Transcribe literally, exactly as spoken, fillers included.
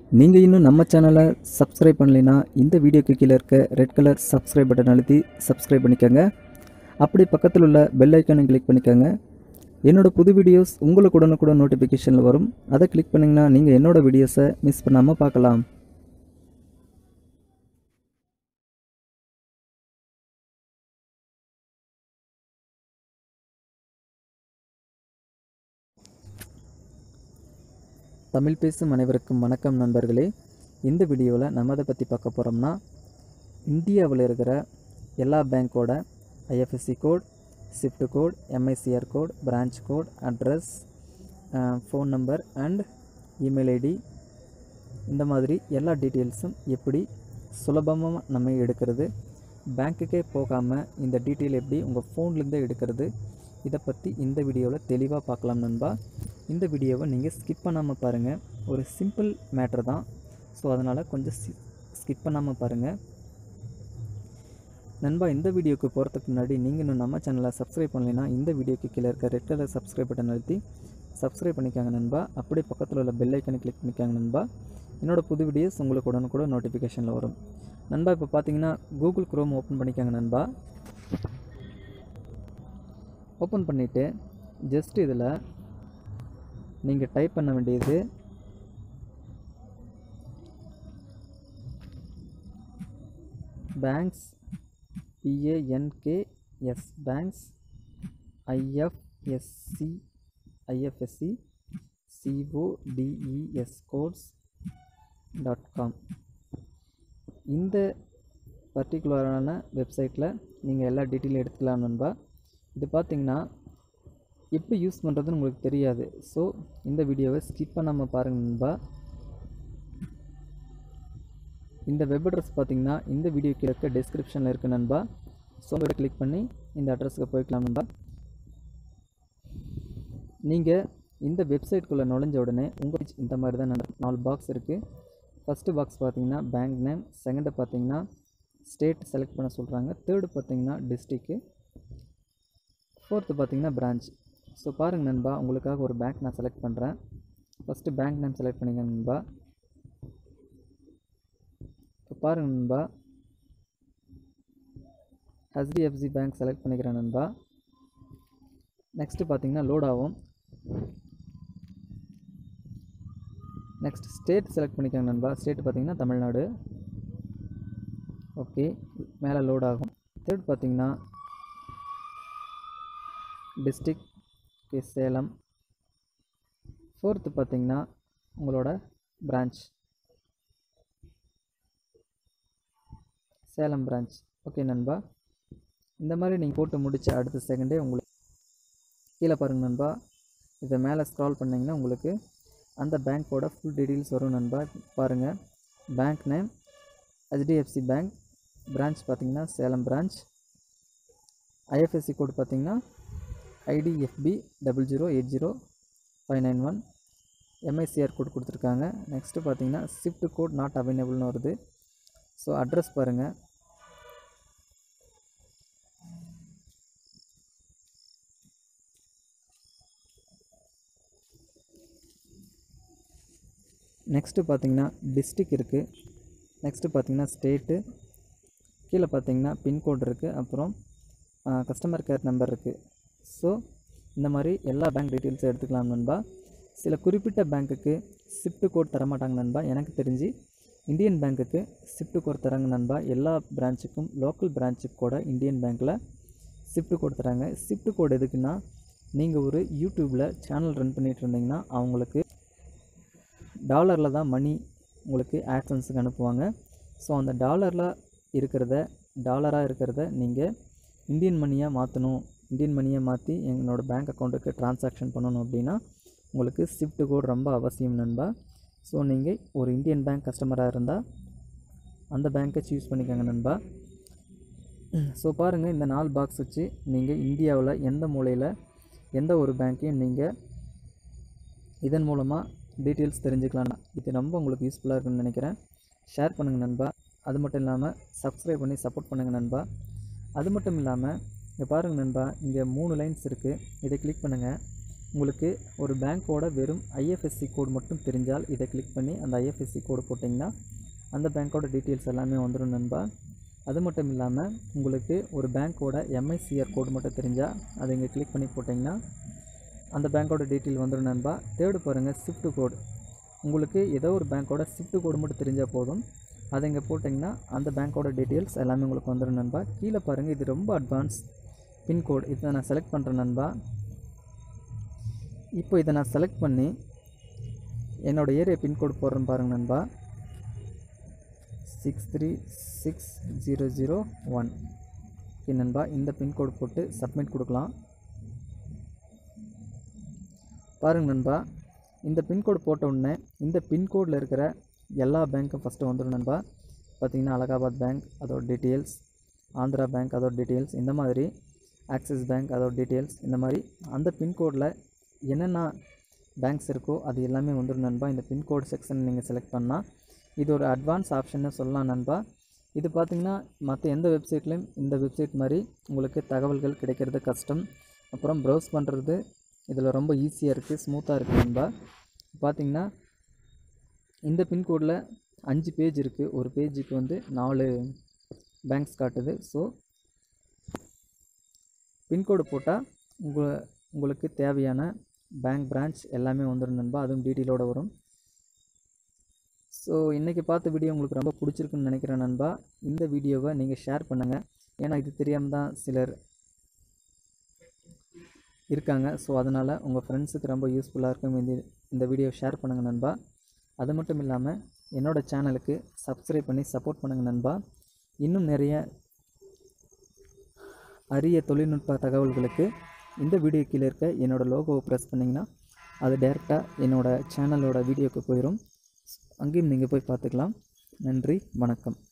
நீங்கள் இன்னும் நம்ம சேனலை சப்ஸ்கிரைப் பண்ணலைன்னா இந்த வீடியோக்கு கீழே இருக்க ரெட் கலர் சப்ஸ்கிரைப் பட்டன் அழுத்தி சப்ஸ்கிரைப் பண்ணிக்கோங்க. அப்படி பக்கத்தில் உள்ள பெல் ஐக்கானை கிளிக் பண்ணிக்கோங்க. என்னோடய புது வீடியோஸ் உங்களுக்கு உடனுக்குடன் நோட்டிஃபிகேஷனில் வரும். அதை கிளிக் பண்ணிங்கன்னா நீங்கள் என்னோடய வீடியோஸை மிஸ் பண்ணாமல் பார்க்கலாம். தமிழ் பேசும் அனைவருக்கும் வணக்கம் நண்பர்களே. இந்த வீடியோவில் நம்ம அதை பற்றி பார்க்க போகிறோம்னா, இந்தியாவில் இருக்கிற எல்லா பேங்க்கோட IFSC code, swift code, MICR code, branch code, address, phone number and email ID, இந்த மாதிரி எல்லா டீட்டெயில்ஸும் எப்படி சுலபமாக நம்ம எடுக்கிறது, பேங்க்குக்கே போகாமல் இந்த டீட்டெயில் எப்படி உங்கள் ஃபோன்லேருந்தே எடுக்கிறது, இதை பற்றி இந்த வீடியோவில் தெளிவாக பார்க்கலாம் நண்பா. இந்த வீடியோவை நீங்கள் ஸ்கிப் பண்ணாமல் பாருங்கள். ஒரு சிம்பிள் மேட்ரு தான், ஸோ அதனால் கொஞ்சம் ஸ்கிப் பண்ணாமல் பாருங்கள் நண்பா. இந்த வீடியோக்கு போகிறதுக்கு முன்னாடி நீங்கள் இன்னும் நம்ம சேனலை சப்ஸ்கிரைப் பண்ணலைன்னா இந்த வீடியோக்கு கீழே இருக்க ரெட் கலர் சப்ஸ்கிரைப் பட்டன் அழுத்தி சப்ஸ்கிரைப் பண்ணிக்காங்க நண்பா. அப்படியே பக்கத்தில் உள்ள பெல் ஐக்கனை கிளிக் பண்ணிக்காங்க நண்பா. என்னோடய புது வீடியோஸ் உங்களுக்கு உடனுக்கூட நோட்டிஃபிகேஷனில் வரும் நண்பா. இப்போ பார்த்தீங்கன்னா கூகுள் குரோம் ஓப்பன் பண்ணிக்காங்க நண்பா. ஓப்பன் பண்ணிவிட்டு ஜஸ்ட் இதில் நீங்கள் டைப் பண்ண வேண்டியது banks, B A N K S banks, IFSC IFSC C O D E S codes dot com. இந்த பர்டிகுலரான வெப்சைட்டில் நீங்கள் எல்லா டீட்டெயிலும் எடுத்துக்கலாம் நண்பா. இது பார்த்திங்கன்னா எப்படி யூஸ் பண்ணுறதுன்னு உங்களுக்கு தெரியாது, ஸோ இந்த வீடியோவை ஸ்கிப் பண்ணாமல் பாருங்கள் நண்பா. இந்த வெப் அட்ரஸ் பார்த்திங்கன்னா இந்த வீடியோ கீழே இருக்க டிஸ்கிரிப்ஷனில் இருக்குது நண்பா. ஸோ உங்களை கிளிக் பண்ணி இந்த அட்ரஸுக்கு போய்க்கலாம் நண்பா. நீங்கள் இந்த வெப்சைட்குள்ளே நுழைஞ்ச உடனே உங்கள் இந்த மாதிரி தான் நாலு பாக்ஸ் இருக்குது. ஃபஸ்ட்டு பாக்ஸ் பார்த்திங்கன்னா பேங்க் நேம், செகண்டு பார்த்திங்கன்னா ஸ்டேட் செலக்ட் பண்ண சொல்கிறாங்க, தேர்டு பார்த்திங்கன்னா டிஸ்ட்ரிக்கு, ஃபோர்த்து பார்த்திங்கன்னா பிரான்ச். ஸோ பாருங்கள் நண்பா, உங்களுக்காக ஒரு பேங்க் நான் செலக்ட் பண்ணுறேன். ஃபஸ்ட்டு பேங்க் நேம் செலக்ட் பண்ணிங்க நண்பா. இப்போ பாருங்கள் நண்பா, ஹெச்டிஎஃப்சி பேங்க் செலக்ட் பண்ணிக்கிறேன் நண்பா. நெக்ஸ்ட்டு பார்த்திங்கன்னா லோட் ஆகும். நெக்ஸ்ட் ஸ்டேட் செலக்ட் பண்ணிக்கோங்க நண்பா. ஸ்டேட் பார்த்திங்கன்னா தமிழ்நாடு. ஓகே, மேலே லோட் ஆகும். தேர்ட் பார்த்திங்கன்னா டிஸ்ட்ரிக்ட், ஓகே சேலம். ஃபோர்த்து பார்த்திங்கன்னா உங்களோட பிரான்ச், சேலம் பிரான்ச். ஓகே நண்பா, இந்த மாதிரி நீங்கள் போட்டு முடித்த அடுத்த செகண்டே உங்களுக்கு கீழே பாருங்கள் நண்பா, இதை மேலே ஸ்க்ரால் பண்ணிங்கன்னா உங்களுக்கு அந்த பேங்க்கோட ஃபுல் டீட்டெயில்ஸ் வரும் நண்பா. பாருங்கள், bank name HDFC bank, branch பார்த்திங்கன்னா சேலம் பிரான்ச், ஐஎஃப்எஸ்சி கோட் பார்த்திங்கன்னா IDFB double zero eight zero five nine one, MICR code கொடுத்துருக்காங்க. நெக்ஸ்ட்டு பார்த்தீங்கன்னா ஸ்விஃப்ட் கோட் நாட் அவைலபிள்னு வருது. ஸோ அட்ரஸ் பாருங்கள், நெக்ஸ்ட்டு பார்த்தீங்கன்னா டிஸ்ட்ரிக் இருக்குது. நெக்ஸ்ட்டு பார்த்தீங்கன்னா ஸ்டேட்டு, கீழே பார்த்தீங்கன்னா பின்கோட் இருக்குது, அப்புறம் கஸ்டமர் கேர் நம்பர் இருக்குது. ஸோ இந்த மாதிரி எல்லா பேங்க் டீட்டெயில்ஸும் எடுத்துக்கலாம் நண்பா. சில குறிப்பிட்ட பேங்க்குக்கு ஸ்விஃப்ட் கோட் தரமாட்டாங்க நண்பா. எனக்கு தெரிஞ்சு இந்தியன் பேங்க்குக்கு ஸ்விஃப்ட் கோட் தராங்க நண்பா. எல்லா பிரான்ச்சுக்கும் லோக்கல் பிரான்ச்சுக்கு கூட இந்தியன் பேங்க்கில் ஸ்விஃப்ட் கோட் தராங்க. ஸ்விஃப்ட் கோட் எதுக்குன்னா, நீங்கள் ஒரு யூடியூப்பில் சேனல் ரன் பண்ணிகிட்டு இருந்தீங்கன்னா அவங்களுக்கு டாலரில் தான் மணி உங்களுக்கு ஆட்சன்ஸுக்கு அனுப்புவாங்க. ஸோ அந்த டாலரில் இருக்கிறத டாலராக இருக்கிறத நீங்கள் இந்தியன் மணியாக மாற்றணும், இந்தியன் மணியை மாற்றி எங்களோட பேங்க் அக்கௌண்ட்டுக்கு ட்ரான்சாக்ஷன் பண்ணணும் அப்படின்னா உங்களுக்கு ஸ்விஃப்ட் கோட் ரொம்ப அவசியம் நண்பா. ஸோ நீங்கள் ஒரு இந்தியன் பேங்க் கஸ்டமராக இருந்தால் அந்த பேங்க்கை சூஸ் பண்ணிக்கோங்க நண்பா. ஸோ பாருங்கள், இந்த நாலு பாக்ஸ் வச்சு நீங்கள் இந்தியாவில் எந்த மூலையில் எந்த ஒரு பேங்க்கையும் நீங்கள் இதன் மூலமாக டீட்டெயில்ஸ் தெரிஞ்சுக்கலாம். இது ரொம்ப உங்களுக்கு யூஸ்ஃபுல்லாக இருக்குன்னு நினைக்கிறேன். ஷேர் பண்ணுங்கள் நண்பா. அது மட்டும் இல்லாமல் சப்ஸ்கிரைப் பண்ணி சப்போர்ட் பண்ணுங்கள் நண்பா. அது மட்டும் இல்லாமல் இங்கே பாருங்கள் நண்பா, இங்கே மூணு லைன்ஸ் இருக்குது. இதை கிளிக் பண்ணுங்கள். உங்களுக்கு ஒரு பேங்க்கோட வெறும் ஐஎஃப்எஸ்சி கோடு மட்டும் தெரிஞ்சால் இதை கிளிக் பண்ணி அந்த ஐஎஃப்எஸ்சி கோடு போட்டிங்கன்னா அந்த பேங்க்கோட டீட்டெயில்ஸ் எல்லாமே வந்துடும் நண்பா. அது மட்டும் இல்லாமல் உங்களுக்கு ஒரு பேங்க்கோட எம்ஐசிஆர் கோடு மட்டும் தெரிஞ்சால் அதை இங்கே கிளிக் பண்ணி போட்டிங்கன்னா அந்த பேங்க்கோட டீட்டெயில் வந்துடும் நண்பா. தேர்டு பாருங்கள் ஸ்விஃப்ட் கோடு. உங்களுக்கு ஏதோ ஒரு பேங்க்கோட ஸ்விஃப்ட் கோடு மட்டும் தெரிஞ்சால் போதும், அதை இங்கே போட்டிங்கன்னா அந்த பேங்க்கோட டீட்டெயில்ஸ் எல்லாமே உங்களுக்கு வந்துடும் நண்பா. கீழே பாருங்கள், இது ரொம்ப அட்வான்ஸ் பின்கோடு. இதை நான் செலக்ட் பண்ணுறேன் நண்பா. இப்போ இதை நான் செலக்ட் பண்ணி என்னோடய ஏரியா பின்கோடு போடுறேன் பாருங்கள் நண்பா. Six three six zero zero one. Okay நண்பா, இந்த பின்கோடு போட்டு சப்மிட் கொடுக்கலாம். பாருங்கள் நண்பா, இந்த பின்கோடு போட்ட உடனே இந்த பின்கோடில் இருக்கிற எல்லா பேங்க்கும் ஃபஸ்ட்டு வந்துடும் நண்பா. பார்த்திங்கன்னா அலகாபாத் பேங்க் அதோட டீட்டெயில்ஸ், ஆந்திரா பேங்க் அதோட டீட்டெயில்ஸ், இந்த மாதிரி ஆக்சிஸ் பேங்க் அதோட டீட்டெயில்ஸ், இந்த மாதிரி அந்த பின்கோடில் என்னென்ன பேங்க்ஸ் இருக்கோ அது எல்லாமே வந்துடும் நண்பா. இந்த பின்கோடு செக்ஷன் நீங்கள் செலக்ட் பண்ணால் இது ஒரு அட்வான்ஸ் ஆப்ஷன்னு சொல்லலாம் நண்பா. இது பார்த்திங்கன்னா மற்ற எந்த வெப்சைட்லேயும் இந்த வெப்சைட் மாதிரி உங்களுக்கு தகவல்கள் கிடைக்கிறது கஷ்டம். அப்புறம் ப்ரௌஸ் பண்ணுறது இதில் ரொம்ப ஈஸியாக இருக்குது, ஸ்மூத்தாக இருக்குது நண்பா. பார்த்திங்கன்னா இந்த பின்கோடில் அஞ்சு பேஜ் இருக்குது. ஒரு பேஜுக்கு வந்து நாலு பேங்க்ஸ் காட்டுது. ஸோ பின்கோடு போட்டால் உங்கள் உங்களுக்கு தேவையான பேங்க் பிரான்ச் எல்லாமே வந்துடும் நண்பா. அதுவும் டீட்டெயிலோடு வரும். ஸோ இன்றைக்கி பார்த்த வீடியோ உங்களுக்கு ரொம்ப பிடிச்சிருக்குன்னு நினைக்கிறேன் நண்பா. இந்த வீடியோவை நீங்கள் ஷேர் பண்ணுங்கள். ஏன்னா இது தெரியாமல் தான் சிலர் இருக்காங்க. ஸோ அதனால் உங்கள் ஃப்ரெண்ட்ஸுக்கு ரொம்ப யூஸ்ஃபுல்லாக இருக்கும். இந்த இந்த வீடியோ ஷேர் பண்ணுங்கள் நண்பா. அது மட்டும் இல்லாமல் என்னோடய சேனலுக்கு சப்ஸ்கிரைப் பண்ணி சப்போர்ட் பண்ணுங்கள் நண்பா. இன்னும் நிறைய அரிய தொழில்நுட்ப தகவல்களுக்கு இந்த வீடியோ கீழே இருக்க என்னோடய லோகோவை ப்ரெஸ் பண்ணிங்கன்னா அது டைரெக்டாக என்னோடய சேனலோட வீடியோக்கு போயிடும். அங்கேயும் நீங்கள் போய் பார்த்துக்கலாம். நன்றி, வணக்கம்.